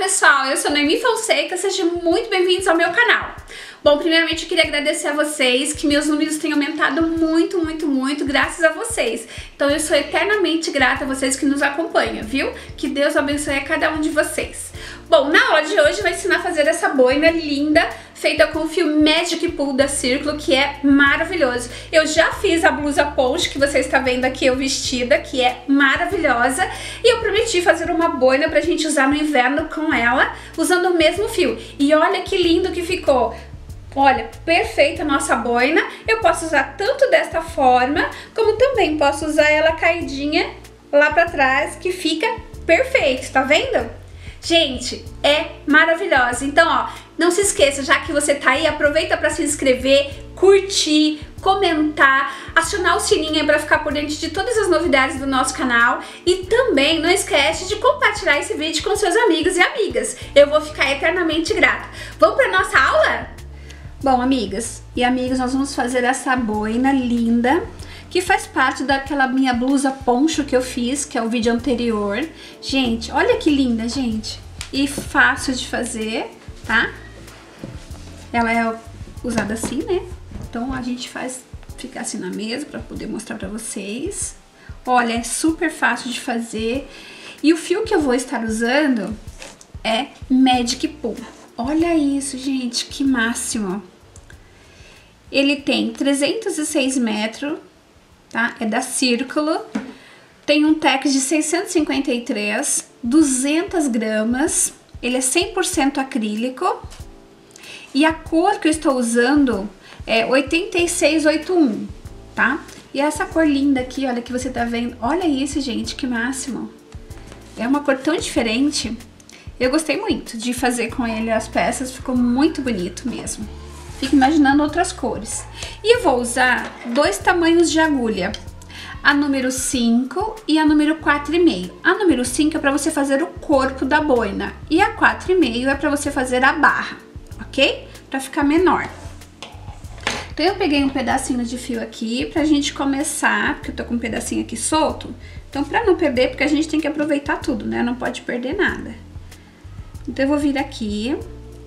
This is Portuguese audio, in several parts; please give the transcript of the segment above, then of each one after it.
pessoal, eu sou Noemi Fonseca, sejam muito bem-vindos ao meu canal. Bom, primeiramente eu queria agradecer a vocês, que meus números têm aumentado muito, graças a vocês. Então eu sou eternamente grata a vocês que nos acompanham, viu? Que Deus abençoe a cada um de vocês. Bom, na aula de hoje eu vou ensinar a fazer essa boina linda, feita com o fio Magic Pool da Círculo, que é maravilhoso. Eu já fiz a blusa poncho, que você está vendo aqui eu vestida, que é maravilhosa. E eu prometi fazer uma boina pra gente usar no inverno com ela, usando o mesmo fio. E olha que lindo que ficou! Olha, perfeita a nossa boina. Eu posso usar tanto desta forma, como também posso usar ela caidinha lá pra trás, que fica perfeito, tá vendo? Gente, é maravilhosa. Então, ó, não se esqueça, já que você tá aí, aproveita para se inscrever, curtir, comentar, acionar o sininho aí para ficar por dentro de todas as novidades do nosso canal. E também não esquece de compartilhar esse vídeo com seus amigos e amigas. Eu vou ficar eternamente grata. Vamos para nossa aula? Bom, amigas e amigos, nós vamos fazer essa boina linda, que faz parte daquela minha blusa poncho que eu fiz, que é o vídeo anterior. Gente, olha que linda, gente. E fácil de fazer, tá? Ela é usada assim, né? Então a gente faz ficar assim na mesa pra poder mostrar pra vocês. Olha, é super fácil de fazer. E o fio que eu vou estar usando é Magic Pool. Olha isso, gente, que máximo. Ele tem 306 metros. Tá? É da Círculo, tem um tex de 653, 200 gramas, ele é 100% acrílico e a cor que eu estou usando é 8681, tá? E essa cor linda aqui, olha, que você tá vendo, olha isso, gente, que máximo! É uma cor tão diferente, eu gostei muito de fazer com ele as peças, ficou muito bonito mesmo. Fico imaginando outras cores. E eu vou usar dois tamanhos de agulha. A número 5 e a número 4,5. A número 5 é para você fazer o corpo da boina. E a 4,5 é para você fazer a barra, ok? Para ficar menor. Então eu peguei um pedacinho de fio aqui pra gente começar, porque eu tô com um pedacinho aqui solto. Então pra não perder, porque a gente tem que aproveitar tudo, né? Não pode perder nada. Então eu vou vir aqui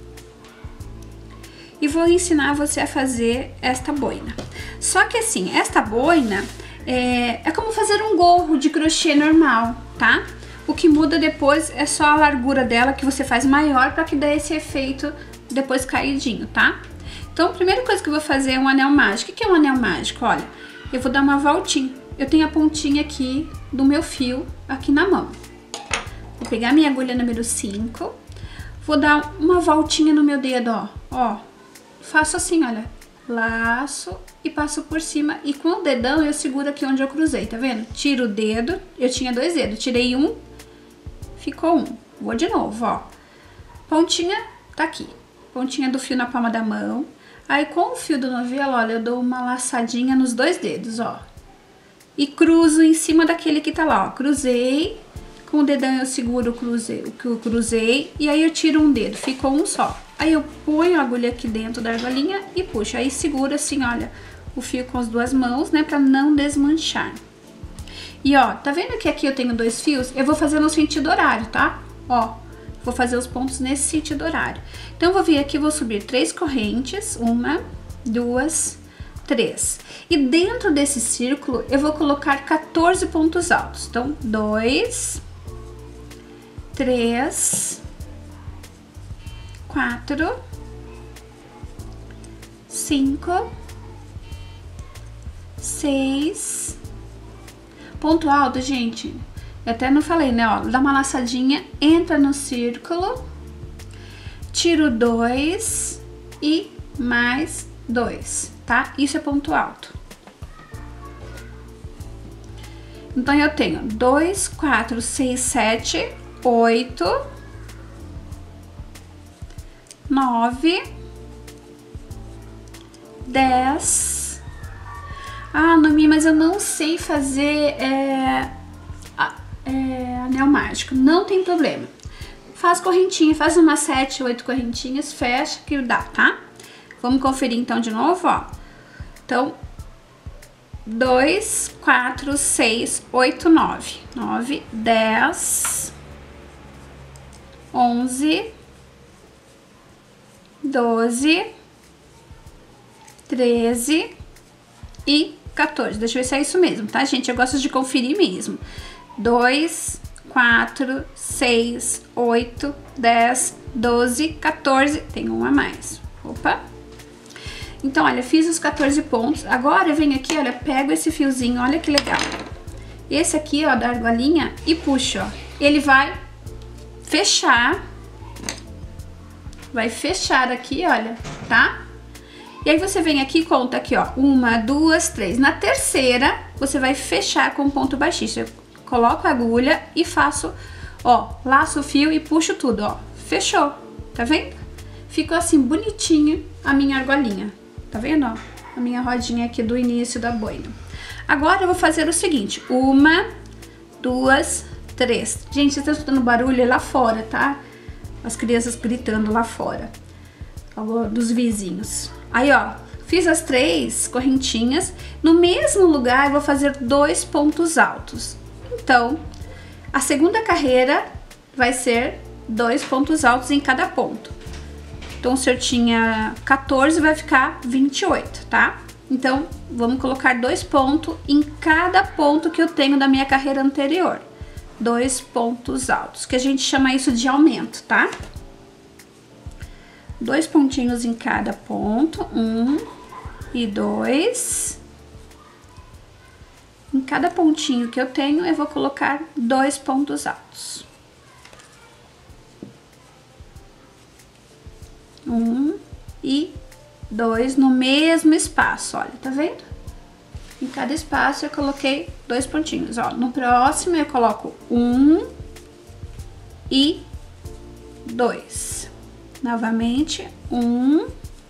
e vou ensinar você a fazer esta boina. Só que assim, esta boina é como fazer um gorro de crochê normal, tá? O que muda depois é só a largura dela, que você faz maior para que dê esse efeito depois caidinho, tá? Então a primeira coisa que eu vou fazer é um anel mágico. O que é um anel mágico? Olha, eu vou dar uma voltinha. Eu tenho a pontinha aqui do meu fio aqui na mão. Vou pegar minha agulha número 5, vou dar uma voltinha no meu dedo, ó. Faço assim, olha, laço e passo por cima e com o dedão eu seguro aqui onde eu cruzei, tá vendo? Tiro o dedo, eu tinha dois dedos, tirei um, ficou um. Vou de novo, ó. Pontinha tá aqui, pontinha do fio na palma da mão. Aí com o fio do novelo, olha, eu dou uma laçadinha nos dois dedos, ó. E cruzo em cima daquele que tá lá, ó. Cruzei, com o dedão eu seguro o que eu cruzei e aí eu tiro um dedo, ficou um só. Aí eu ponho a agulha aqui dentro da argolinha e puxo. Aí segura assim, olha, o fio com as duas mãos, né, pra não desmanchar. E ó, tá vendo que aqui eu tenho dois fios? Eu vou fazer no sentido horário, tá? Ó, vou fazer os pontos nesse sentido horário. Então eu vou vir aqui, vou subir 3 correntes, 1, 2, 3. E dentro desse círculo eu vou colocar 14 pontos altos. Então, 2, 3, 4, 5, 6. Ponto alto, gente, eu até não falei, né, ó, dá uma laçadinha, entra no círculo, tiro 2 e mais 2, tá? Isso é ponto alto. Então eu tenho 2, 4, 6, 7, 8, 9, 10. Ah, Noemi, mas eu não sei fazer anel mágico. Não tem problema. Faz correntinha, faz umas 7, 8 correntinhas, fecha que dá, tá? Vamos conferir então de novo, ó. Então, 2, 4, 6, 8, 9. 9, 10, 11, 12, 13 e 14. Deixa eu ver se é isso mesmo, tá, gente? Eu gosto de conferir mesmo. 2, 4, 6, 8, 10, 12, 14. Tem um a mais. Opa! Então, olha, fiz os 14 pontos. Agora eu venho aqui, olha, pego esse fiozinho, olha que legal. Esse aqui, ó, da argolinha e puxo, ó. Ele vai fechar. Vai fechar aqui, olha, tá? E aí você vem aqui e conta aqui, ó. 1, 2, 3. Na terceira, você vai fechar com ponto baixíssimo. Eu coloco a agulha e faço, ó, laço o fio e puxo tudo, ó. Fechou, tá vendo? Ficou assim bonitinho a minha argolinha. Tá vendo, ó? A minha rodinha aqui do início da boina. Agora eu vou fazer o seguinte. 1, 2, 3. Gente, vocês estão escutando barulho lá fora, tá? As crianças gritando lá fora. Dos vizinhos. Aí, ó. Fiz as 3 correntinhas. No mesmo lugar, eu vou fazer 2 pontos altos. Então, a segunda carreira vai ser 2 pontos altos em cada ponto. Então, se eu tinha 14, vai ficar 28, tá? Então, vamos colocar 2 pontos em cada ponto que eu tenho da minha carreira anterior. 2 pontos altos, que a gente chama isso de aumento, tá? 2 pontinhos em cada ponto. 1 e 2. Em cada pontinho que eu tenho, eu vou colocar 2 pontos altos. 1 e 2 no mesmo espaço, olha, tá vendo? Em cada espaço eu coloquei 2 pontinhos, ó. No próximo eu coloco 1 e 2. Novamente, 1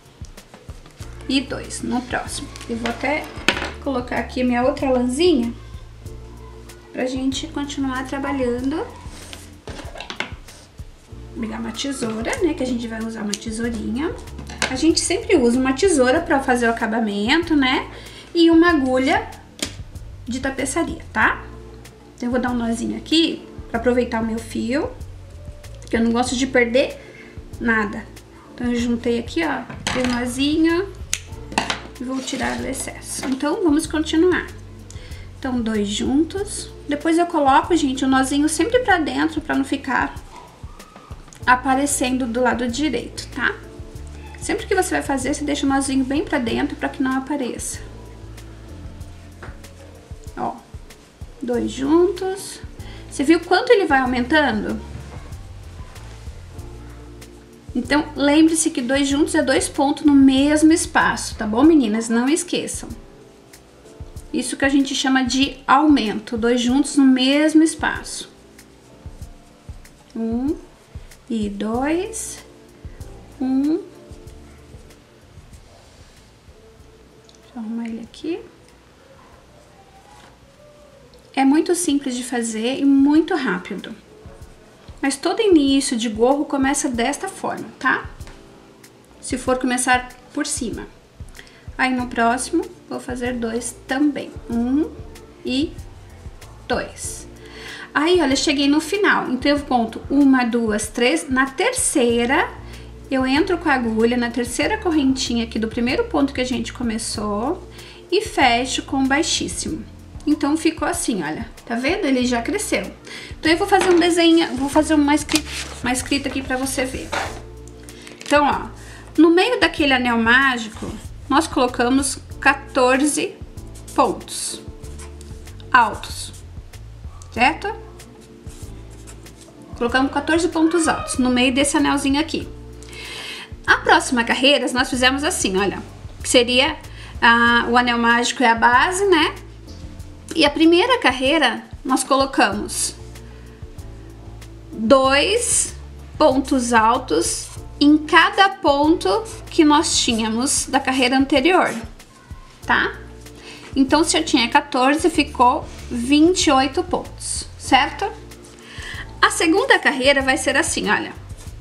e 2 no próximo. Eu vou até colocar aqui a minha outra lãzinha pra gente continuar trabalhando. Vou pegar uma tesoura, né, que a gente vai usar uma tesourinha. A gente sempre usa uma tesoura pra fazer o acabamento, né, e uma agulha de tapeçaria, tá? Então eu vou dar um nozinho aqui pra aproveitar o meu fio, porque eu não gosto de perder nada. Então eu juntei aqui, ó, o nozinho e vou tirar o excesso. Então vamos continuar. Então 2 juntos. Depois eu coloco, gente, o nozinho sempre pra dentro pra não ficar aparecendo do lado direito, tá? Sempre que você vai fazer, você deixa o nozinho bem pra dentro pra que não apareça. Ó, 2 juntos. Você viu quanto ele vai aumentando? Então, lembre-se que 2 juntos é 2 pontos no mesmo espaço, tá bom, meninas? Não esqueçam. Isso que a gente chama de aumento, 2 juntos no mesmo espaço. 1 e 2, 1. Deixa eu arrumar ele aqui. É muito simples de fazer e muito rápido. Mas todo início de gorro começa desta forma, tá? Se for começar por cima. Aí no próximo, vou fazer 2 também. 1 e 2. Aí, olha, cheguei no final. Então, eu conto 1, 2, 3. Na terceira, eu entro com a agulha na terceira correntinha aqui do primeiro ponto que a gente começou e fecho com baixíssimo. Então, ficou assim, olha. Tá vendo? Ele já cresceu. Então, eu vou fazer um desenho, vou fazer uma escrita aqui pra você ver. Então, ó, no meio daquele anel mágico, nós colocamos 14 pontos altos, certo? Colocamos 14 pontos altos no meio desse anelzinho aqui. A próxima carreira, nós fizemos assim, olha, que seria o anel mágico é a base, né? E a primeira carreira, nós colocamos 2 pontos altos em cada ponto que nós tínhamos da carreira anterior, tá? Então, se eu tinha 14, ficou 28 pontos, certo? A segunda carreira vai ser assim, olha.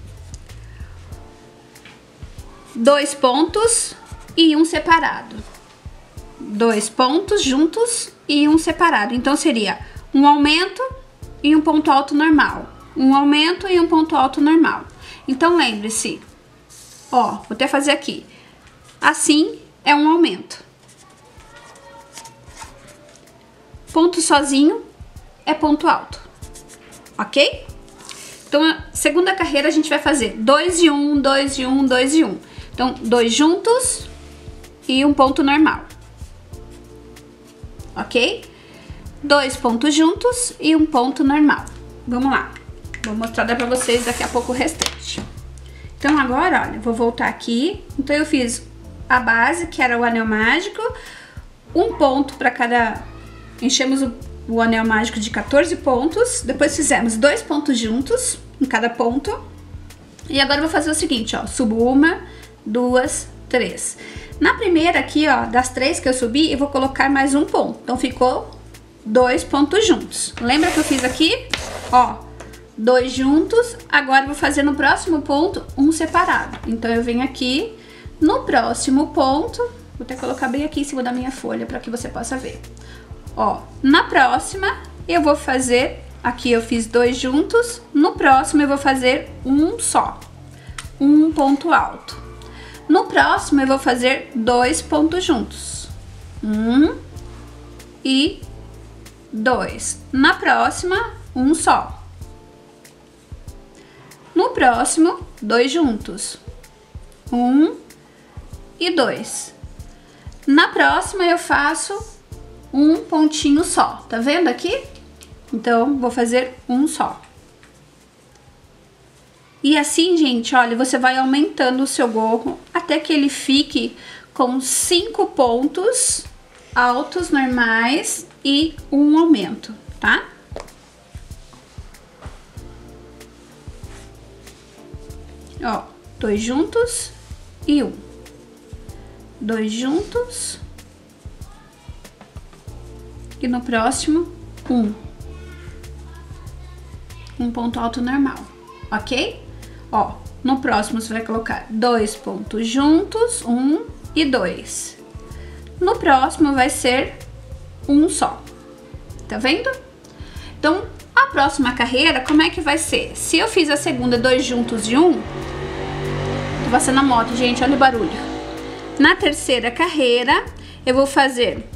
2 pontos e um separado. 2 pontos juntos e um separado. Então, seria um aumento e um ponto alto normal. um aumento e um ponto alto normal. Então, lembre-se, ó, vou até fazer aqui. Assim é um aumento. Ponto sozinho é ponto alto, ok? Então, a segunda carreira a gente vai fazer 2 e 1, 2 e 1, 2 e 1. Então, 2 juntos e um ponto normal, ok? 2 pontos juntos e um ponto normal. Vamos lá, vou mostrar pra vocês daqui a pouco o restante. Então, agora, olha, vou voltar aqui. Então, eu fiz a base, que era o anel mágico, um ponto para cada... Enchemos o anel mágico de 14 pontos, depois fizemos 2 pontos juntos em cada ponto. E agora eu vou fazer o seguinte, ó, subo 1, 2, 3. Na primeira aqui, ó, das 3 que eu subi, eu vou colocar mais um ponto. Então, ficou 2 pontos juntos. Lembra que eu fiz aqui? Ó, 2 juntos. Agora eu vou fazer no próximo ponto um separado. Então, eu venho aqui no próximo ponto. Vou até colocar bem aqui em cima da minha folha para que você possa ver. Ó, na próxima eu vou fazer, aqui eu fiz 2 juntos, no próximo eu vou fazer um só, um ponto alto. No próximo eu vou fazer 2 pontos juntos, 1 e 2. Na próxima, um só. No próximo, 2 juntos, 1 e 2. Na próxima eu faço um pontinho só, tá vendo aqui? Então, vou fazer um só. E assim, gente, olha, você vai aumentando o seu gorro até que ele fique com 5 pontos altos normais e um aumento, tá? Ó, 2 juntos e 1. 2 juntos. E no próximo, um ponto alto normal, ok? Ó, no próximo você vai colocar 2 pontos juntos, 1 e 2. No próximo vai ser um só, tá vendo? Então, a próxima carreira, como é que vai ser? Se eu fiz a segunda 2 juntos e 1, tô passando a moto, gente, olha o barulho. Na terceira carreira, eu vou fazer...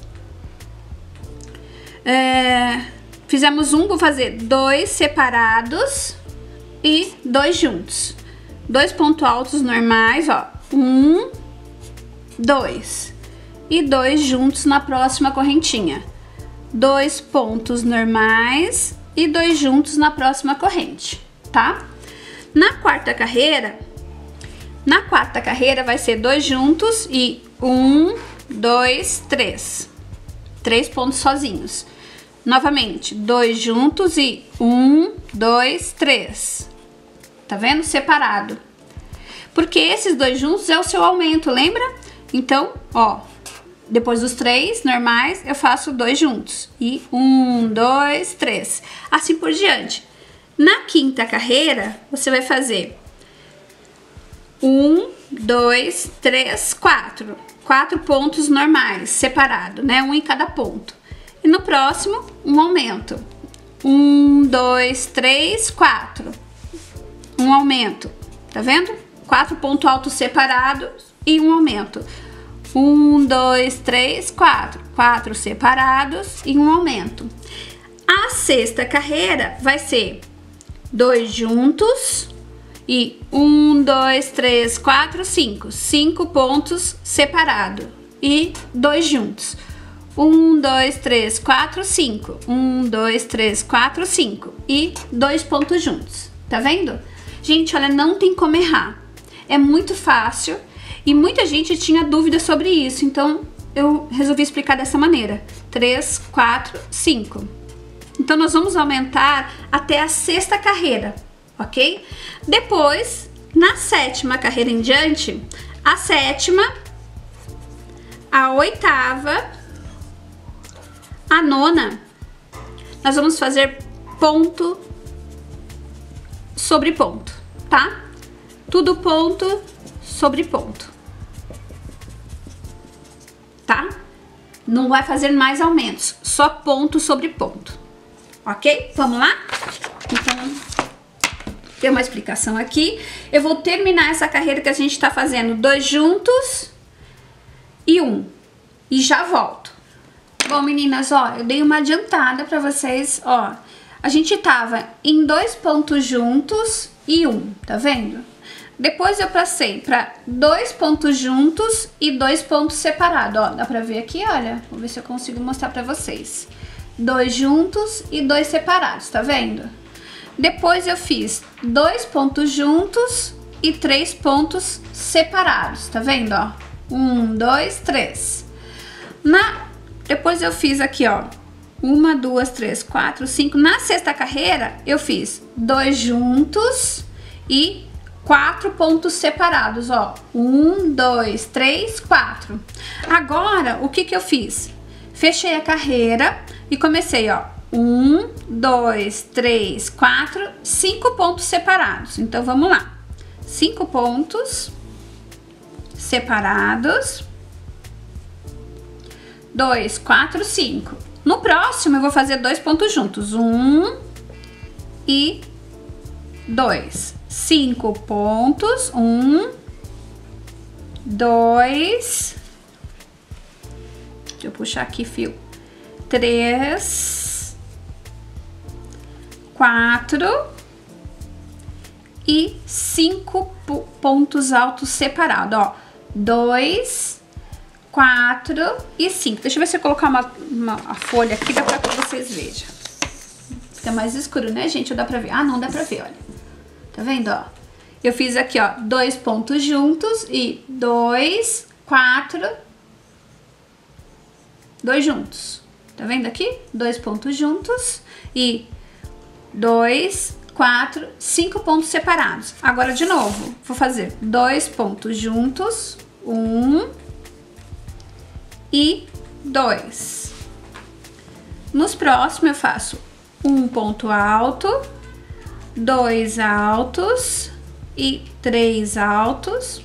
fizemos vou fazer 2 separados e 2 juntos. 2 pontos altos normais, ó. 1, 2. E 2 juntos na próxima correntinha. 2 pontos normais e 2 juntos na próxima corrente, tá? Na quarta carreira vai ser 2 juntos e 1, 2, 3. 3 pontos sozinhos. Novamente, 2 juntos e 1, 2, 3. Tá vendo? Separado. Porque esses 2 juntos é o seu aumento, lembra? Então, ó, depois dos 3 normais, eu faço 2 juntos. E 1, 2, 3. Assim por diante. Na quinta carreira, você vai fazer 1, 2, 3, 4. 4 pontos normais, separado, né? Um em cada ponto. E no próximo, um aumento. 1, 2, 3, 4. Um aumento. Tá vendo? 4 pontos altos separados e um aumento. 1, 2, 3, 4. 4 separados e um aumento. A sexta carreira vai ser 2 juntos e 1, 2, 3, 4, 5. 5 pontos separados e 2 juntos. 1, 2, 3, 4, 5. 1, 2, 3, 4, 5. E 2 pontos juntos. Tá vendo? Gente, olha, não tem como errar. É muito fácil e muita gente tinha dúvida sobre isso. Então, eu resolvi explicar dessa maneira. 3, 4, 5. Então, nós vamos aumentar até a sexta carreira, ok? Depois, na sétima carreira em diante, a sétima, a oitava... A nona, nós vamos fazer ponto sobre ponto, tá? Tudo ponto sobre ponto, tá? Não vai fazer mais aumentos, só ponto sobre ponto, ok? Vamos lá? Então, tem uma explicação aqui. Eu vou terminar essa carreira que a gente tá fazendo 2 juntos e 1. E já volto. Bom, meninas, ó, eu dei uma adiantada pra vocês, ó. A gente tava em 2 pontos juntos e 1, tá vendo? Depois eu passei pra 2 pontos juntos e 2 pontos separados, ó. Dá pra ver aqui, olha. Vou ver se eu consigo mostrar pra vocês. 2 juntos e 2 separados, tá vendo? Depois eu fiz 2 pontos juntos e 3 pontos separados, tá vendo, ó? 1, 2, 3. Depois eu fiz aqui, ó. 1, 2, 3, 4, 5. Na sexta carreira, eu fiz 2 juntos e 4 pontos separados, ó. 1, 2, 3, 4. Agora, o que que eu fiz? Fechei a carreira e comecei, ó. 1, 2, 3, 4, 5 pontos separados. Então, vamos lá. 5 pontos separados. 2, 4, 5. No próximo, eu vou fazer 2 pontos juntos. 1 e 2. 5 pontos. 1, 2. Deixa eu puxar aqui fio. 3. 4 e 5 pontos altos separados, ó. 2, 4 e 5. Deixa eu ver se eu colocar uma folha aqui, dá pra que vocês vejam. Fica mais escuro, né, gente? Ou dá pra ver? Ah, não dá pra ver, olha. Tá vendo, ó? Eu fiz aqui, ó, 2 pontos juntos e 2, 4, 2 juntos. Tá vendo aqui? 2 pontos juntos e 2, 4, 5 pontos separados. Agora, de novo, vou fazer 2 pontos juntos, 1 e 2. Nos próximos, eu faço 1 ponto alto, 2 altos e 3 altos,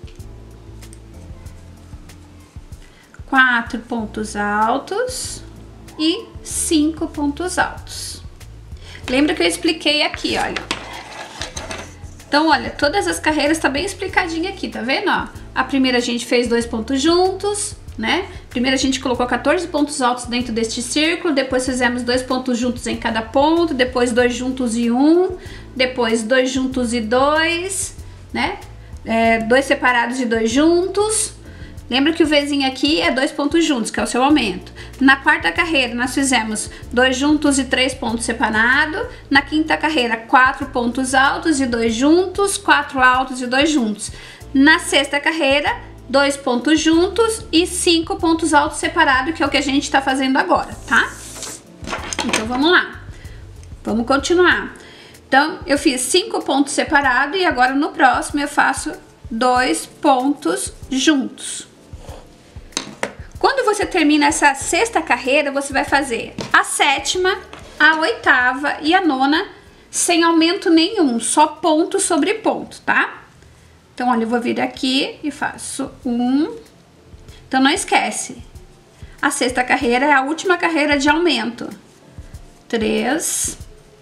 4 pontos altos e 5 pontos altos. Lembra que eu expliquei aqui, olha. Então, olha, todas as carreiras tá bem explicadinha aqui, tá vendo, ó? A primeira a gente fez 2 pontos juntos, né? Primeiro a gente colocou 14 pontos altos dentro deste círculo, depois fizemos 2 pontos juntos em cada ponto, depois 2 juntos e 1, depois 2 juntos e 2, né? 2 separados e 2 juntos. Lembra que o Vzinho aqui é 2 pontos juntos, que é o seu aumento. Na quarta carreira, nós fizemos 2 juntos e 3 pontos separados. Na quinta carreira, 4 pontos altos e 2 juntos, 4 altos e 2 juntos. Na sexta carreira, 2 pontos juntos e 5 pontos altos separados, que é o que a gente tá fazendo agora, tá? Então, vamos lá. Vamos continuar. Então, eu fiz 5 pontos separados e agora no próximo eu faço 2 pontos juntos. Quando você termina essa sexta carreira, você vai fazer a sétima, a oitava e a nona sem aumento nenhum, só ponto sobre ponto, tá? Então, olha, eu vou vir aqui e faço 1. Então, não esquece, a sexta carreira é a última carreira de aumento. 3,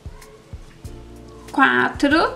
4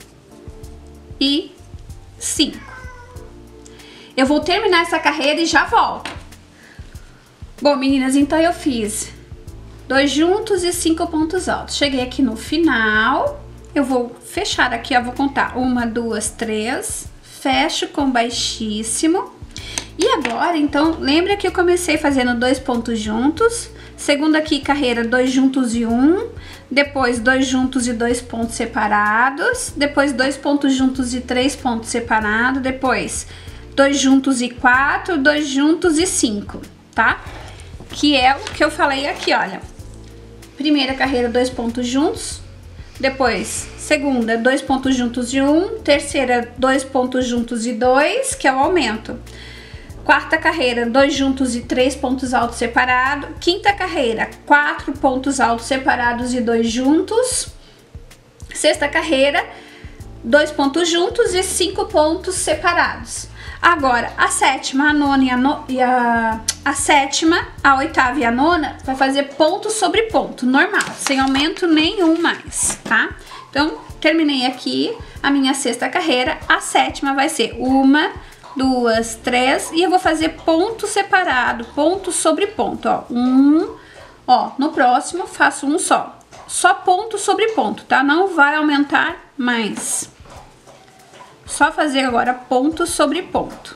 e 5. Eu vou terminar essa carreira e já volto. Bom, meninas, então eu fiz 2 juntos e 5 pontos altos. Cheguei aqui no final, eu vou fechar aqui, ó, vou contar 1, 2, 3, fecho com baixíssimo. E agora, então, lembra que eu comecei fazendo 2 pontos juntos, segunda aqui carreira 2 juntos e 1, depois 2 juntos e 2 pontos separados, depois 2 pontos juntos e 3 pontos separados, depois 2 juntos e 4, 2 juntos e 5, tá? Que é o que eu falei aqui, olha. Primeira carreira, 2 pontos juntos. Depois, segunda, 2 pontos juntos e 1. Terceira, 2 pontos juntos e 2, que é o aumento. Quarta carreira, 2 juntos e 3 pontos altos separados. Quinta carreira, 4 pontos altos separados e 2 juntos. Sexta carreira, 2 pontos juntos e 5 pontos separados. Agora, a sétima, a nona e a sétima, a oitava e a nona vai fazer ponto sobre ponto, normal, sem aumento nenhum mais, tá? Então, terminei aqui a minha 6ª carreira, a 7ª vai ser 1, 2, 3, e eu vou fazer ponto separado, ponto sobre ponto, ó, ó, no próximo faço um só ponto sobre ponto, tá? Não vai aumentar mais, só fazer agora ponto sobre ponto,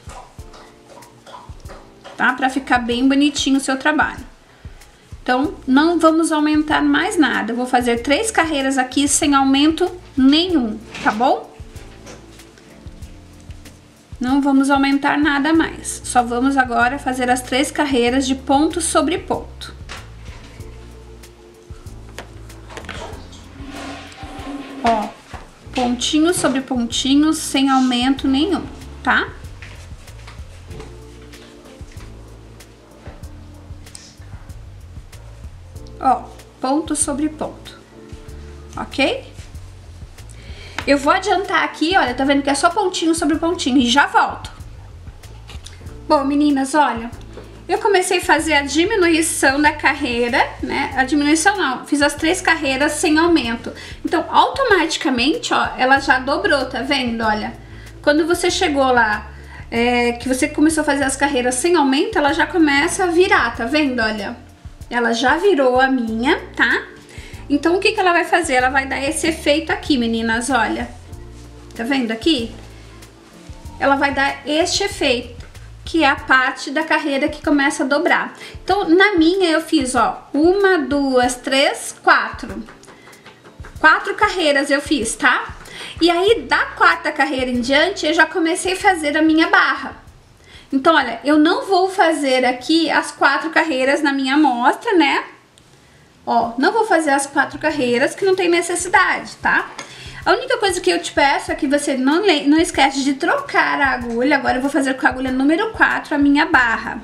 tá? Pra ficar bem bonitinho o seu trabalho. Então, não vamos aumentar mais nada. Eu vou fazer 3 carreiras aqui sem aumento nenhum, tá bom? Não vamos aumentar nada mais. Só vamos agora fazer as 3 carreiras de ponto sobre ponto. Ó, pontinho sobre pontinho sem aumento nenhum, tá? Ó, ponto sobre ponto, ok? Eu vou adiantar aqui, olha, tá vendo que é só pontinho sobre pontinho e já volto. Bom, meninas, olha, eu comecei a fazer a diminuição da carreira, né? A diminuição não, fiz as 3 carreiras sem aumento. Então, automaticamente, ó, ela já dobrou, tá vendo? Olha, quando você chegou lá, que você começou a fazer as carreiras sem aumento, ela já começa a virar, tá vendo? Olha. Ela já virou a minha, tá? Então, o que que ela vai fazer? Ela vai dar esse efeito aqui, meninas, olha. Tá vendo aqui? Ela vai dar este efeito, que é a parte da carreira que começa a dobrar. Então, na minha, eu fiz, ó, 1, 2, 3, 4. 4 carreiras eu fiz, tá? E aí, da 4ª carreira em diante, eu já comecei a fazer a minha barra. Então, olha, eu não vou fazer aqui as 4 carreiras na minha amostra, né? Ó, não vou fazer as 4 carreiras que não tem necessidade, tá? A única coisa que eu te peço é que você não esquece de trocar a agulha. Agora eu vou fazer com a agulha número 4 a minha barra.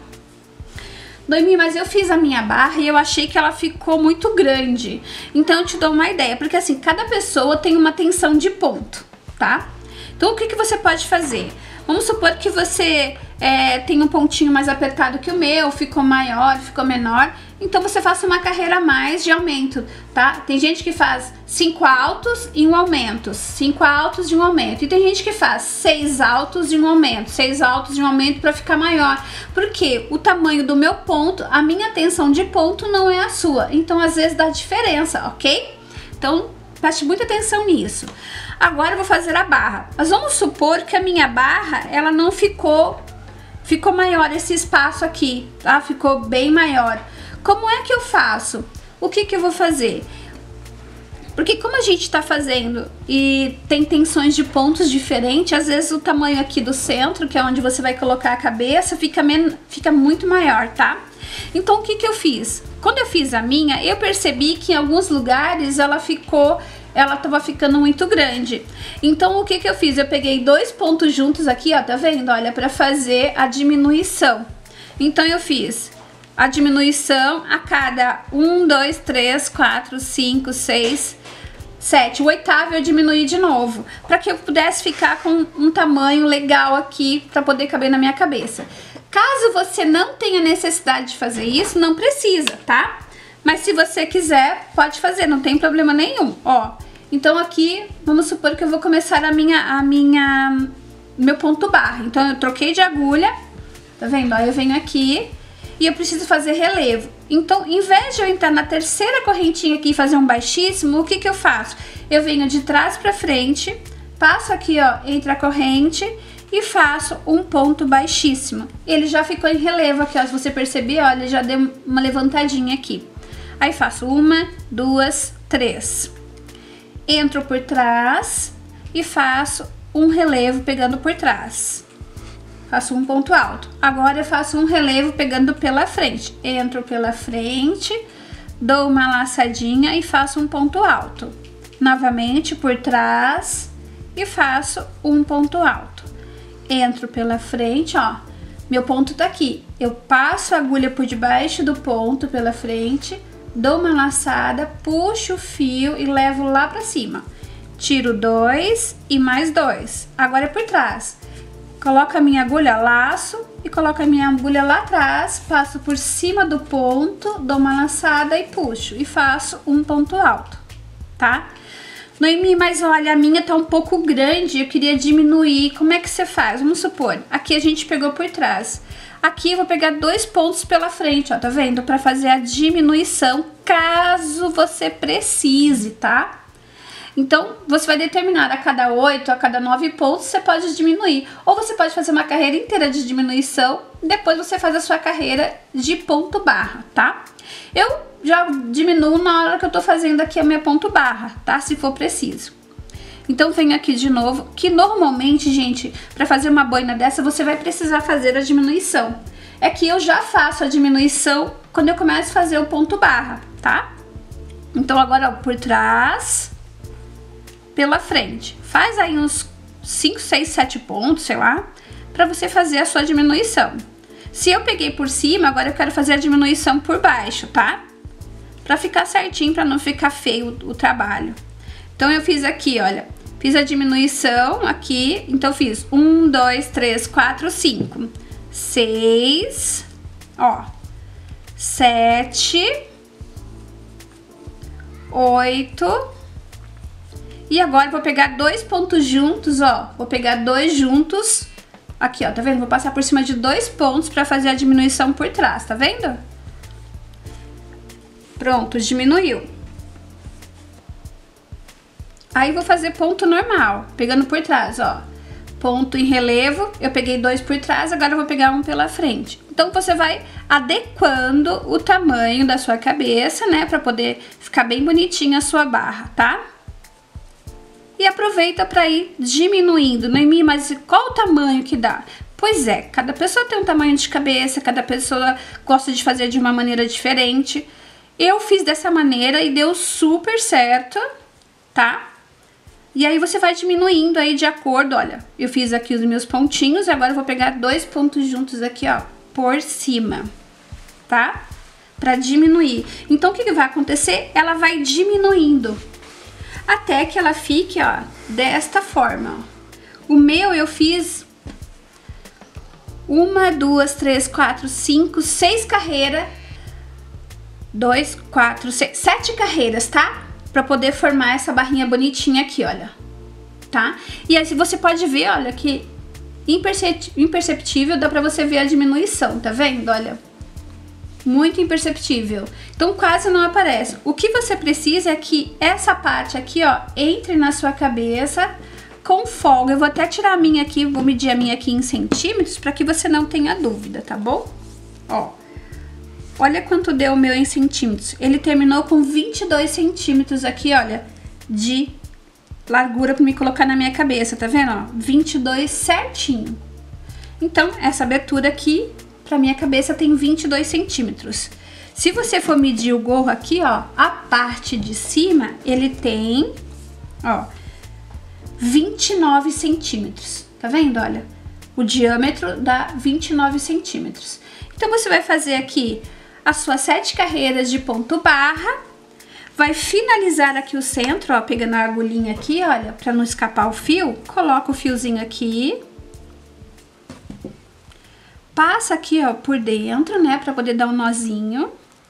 Noemi, mas eu fiz a minha barra e eu achei que ela ficou muito grande. Então eu te dou uma ideia, porque assim, cada pessoa tem uma tensão de ponto, tá? Então o que que você pode fazer? Vamos supor que você tem um pontinho mais apertado que o meu, ficou maior, ficou menor. Então você faça uma carreira a mais de aumento, tá? Tem gente que faz 5 altos e 1 aumento, 5 altos e 1 aumento. E tem gente que faz 6 altos e 1 aumento, 6 altos e 1 aumento para ficar maior. Porque o tamanho do meu ponto, a minha tensão de ponto não é a sua. Então às vezes dá diferença, ok? Então preste muita atenção nisso. Agora eu vou fazer a barra. Mas vamos supor que a minha barra, ela não ficou maior esse espaço aqui, tá? Ficou bem maior. Como é que eu faço? O que que eu vou fazer? Porque como a gente tá fazendo e tem tensões de pontos diferentes, às vezes o tamanho aqui do centro, que é onde você vai colocar a cabeça, fica muito maior, tá? Então o que que eu fiz? Quando eu fiz a minha, eu percebi que em alguns lugares ela tava ficando muito grande. Então o que que eu fiz? Eu peguei 2 pontos juntos aqui, ó, tá vendo? Olha, pra fazer a diminuição. Então eu fiz a diminuição a cada 1, 2, 3, 4, 5, 6, 7. O 8º eu diminuí de novo, para que eu pudesse ficar com um tamanho legal aqui, para poder caber na minha cabeça. Caso você não tenha necessidade de fazer isso, não precisa, tá? Mas se você quiser, pode fazer, não tem problema nenhum, ó. Então aqui, vamos supor que eu vou começar meu ponto barra. Então eu troquei de agulha, tá vendo? Ó, eu venho aqui e eu preciso fazer relevo. Então, em vez de eu entrar na 3ª correntinha aqui e fazer um baixíssimo, o que que eu faço? Eu venho de trás pra frente, passo aqui, ó, entre a corrente e faço um ponto baixíssimo. Ele já ficou em relevo aqui, ó, se você perceber, ó, ele já deu uma levantadinha aqui. Aí faço 1, 2, 3. Entro por trás e faço um relevo pegando por trás. Faço um ponto alto. Agora eu faço um relevo pegando pela frente. Entro pela frente, dou uma laçadinha e faço um ponto alto. Novamente por trás e faço um ponto alto. Entro pela frente, ó. Meu ponto tá aqui. Eu passo a agulha por debaixo do ponto pela frente, dou uma laçada, puxo o fio e levo lá pra cima. Tiro 2 e mais 2. Agora é por trás. Coloco a minha agulha, laço e coloco a minha agulha lá atrás, passo por cima do ponto, dou uma laçada e puxo e faço um ponto alto, tá? Noemi, mas olha, a minha tá um pouco grande, eu queria diminuir. Como é que você faz? Vamos supor, aqui a gente pegou por trás. Aqui eu vou pegar 2 pontos pela frente, ó, tá vendo? Pra fazer a diminuição, caso você precise, tá? Então, você vai determinar a cada 8, a cada 9 pontos, você pode diminuir. Ou você pode fazer uma carreira inteira de diminuição, depois você faz a sua carreira de ponto barra, tá? Eu já diminuo na hora que eu tô fazendo aqui a minha ponto barra, tá? Se for preciso. Então, venho aqui de novo, que normalmente, gente, pra fazer uma boina dessa, você vai precisar fazer a diminuição. É que eu já faço a diminuição quando eu começo a fazer o ponto barra, tá? Então, agora, ó, por trás, pela frente. Faz aí uns 5, 6, 7 pontos, sei lá, pra você fazer a sua diminuição. Se eu peguei por cima, agora eu quero fazer a diminuição por baixo, tá? Pra ficar certinho, pra não ficar feio o trabalho. Então, eu fiz aqui, olha, fiz a diminuição aqui, então eu fiz 1, 2, 3, 4, 5, 6, ó, 7, 8, e agora eu vou pegar 2 pontos juntos, ó, vou pegar 2 juntos, aqui, ó, tá vendo? Vou passar por cima de 2 pontos pra fazer a diminuição por trás, tá vendo? Pronto, diminuiu. Aí vou fazer ponto normal, pegando por trás, ó. Ponto em relevo, eu peguei 2 por trás, agora eu vou pegar 1 pela frente. Então, você vai adequando o tamanho da sua cabeça, né? Pra poder ficar bem bonitinha a sua barra, tá? E aproveita pra ir diminuindo. Noemi, mas qual o tamanho que dá? Pois é, cada pessoa tem um tamanho de cabeça, cada pessoa gosta de fazer de uma maneira diferente. Eu fiz dessa maneira e deu super certo, tá? E aí você vai diminuindo aí de acordo, olha, eu fiz aqui os meus pontinhos, agora eu vou pegar 2 pontos juntos aqui, ó, por cima, tá? Pra diminuir. Então, o que vai acontecer? Ela vai diminuindo, até que ela fique, ó, desta forma, ó. O meu eu fiz 1, 2, 3, 4, 5, 6 carreiras, 2, 4, 6, 7 carreiras, tá? Pra poder formar essa barrinha bonitinha aqui, olha, tá? E aí você pode ver, olha, que imperceptível, dá pra você ver a diminuição, tá vendo? Olha, muito imperceptível. Então, quase não aparece. O que você precisa é que essa parte aqui, ó, entre na sua cabeça com folga. Eu vou até tirar a minha aqui, vou medir a minha aqui em centímetros, pra que você não tenha dúvida, tá bom? Ó. Olha quanto deu o meu em centímetros. Ele terminou com 22 centímetros aqui, olha, de largura pra me colocar na minha cabeça, tá vendo, ó? 22 certinho. Então, essa abertura aqui, pra minha cabeça, tem 22 centímetros. Se você for medir o gorro aqui, ó, a parte de cima, ele tem, ó, 29 centímetros. Tá vendo, olha? O diâmetro dá 29 centímetros. Então, você vai fazer aqui as suas 7 carreiras de ponto barra, vai finalizar aqui o centro, ó, pegando a agulhinha aqui, olha, pra não escapar o fio, coloca o fiozinho aqui, passa aqui, ó, por dentro, né, pra poder dar um nozinho,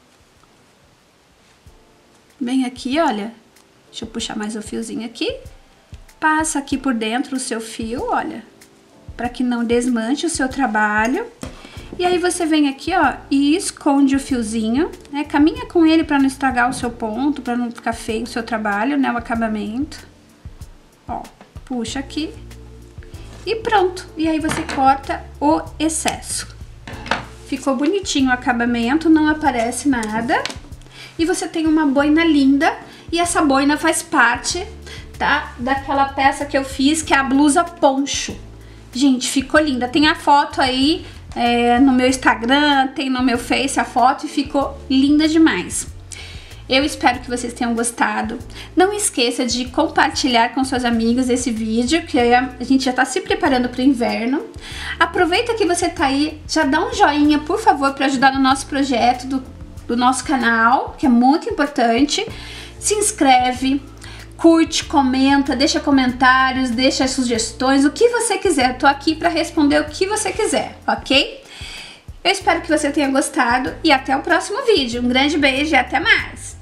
bem aqui, olha, deixa eu puxar mais o fiozinho aqui, passa aqui por dentro o seu fio, olha, pra que não desmanche o seu trabalho. E aí você vem aqui, ó, e esconde o fiozinho, né? Caminha com ele pra não estragar o seu ponto, pra não ficar feio o seu trabalho, né? O acabamento. Ó, puxa aqui. E pronto. E aí você corta o excesso. Ficou bonitinho o acabamento, não aparece nada. E você tem uma boina linda. E essa boina faz parte, tá? Daquela peça que eu fiz, que é a blusa poncho. Gente, ficou linda. Tem a foto aí... no meu Instagram, tem no meu Face a foto e ficou linda demais. Eu espero que vocês tenham gostado. Não esqueça de compartilhar com seus amigos esse vídeo, que a gente já tá se preparando para o inverno. Aproveita que você tá aí, já dá um joinha, por favor, para ajudar no nosso projeto do nosso canal, que é muito importante. Se inscreve, curte, comenta, deixa comentários, deixa sugestões, o que você quiser. Eu tô aqui para responder o que você quiser, ok? Eu espero que você tenha gostado e até o próximo vídeo. Um grande beijo e até mais!